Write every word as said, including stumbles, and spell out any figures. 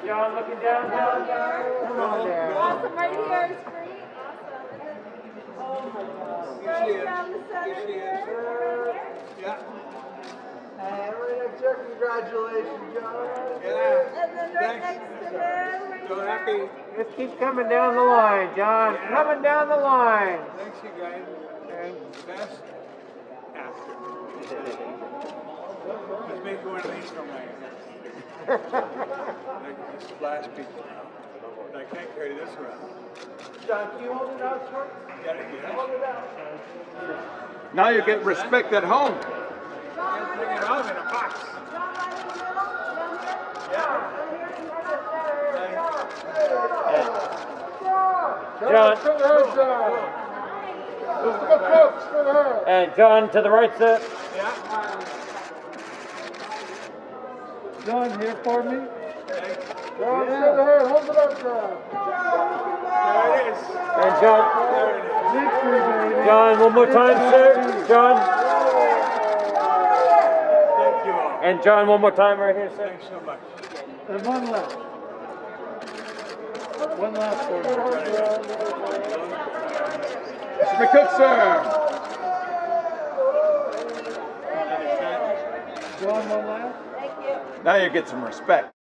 John, looking down, down, down. Come on there. Awesome, right here is free. Awesome. Oh my gosh. Right down the center here. Yeah. And right next to her, congratulations, John. Yeah. And then right Thanks. next to them, right So here. happy. Just keep coming down the line, John. Yeah. Coming down the line. Thanks, you guys. And best after. Let's make one of these for my like just flash people. I can't carry this around. John, can you hold it out short? Got it? Yeah. Hold it out. Now you get respect at home. Can't bring it home in a box. John, right in the middle. Down here. Yeah. John. And John to the right, sir. Yeah. John, here for me. Thanks. John, yeah. Hold it up, John. There it is. And John. There it is. John, one more time, sir. John. Thank you all. And John, one more time right here, sir. Thanks so much. And one left. One last for me. Mister McCook, sir. John, one last. Thank you. Now you get some respect.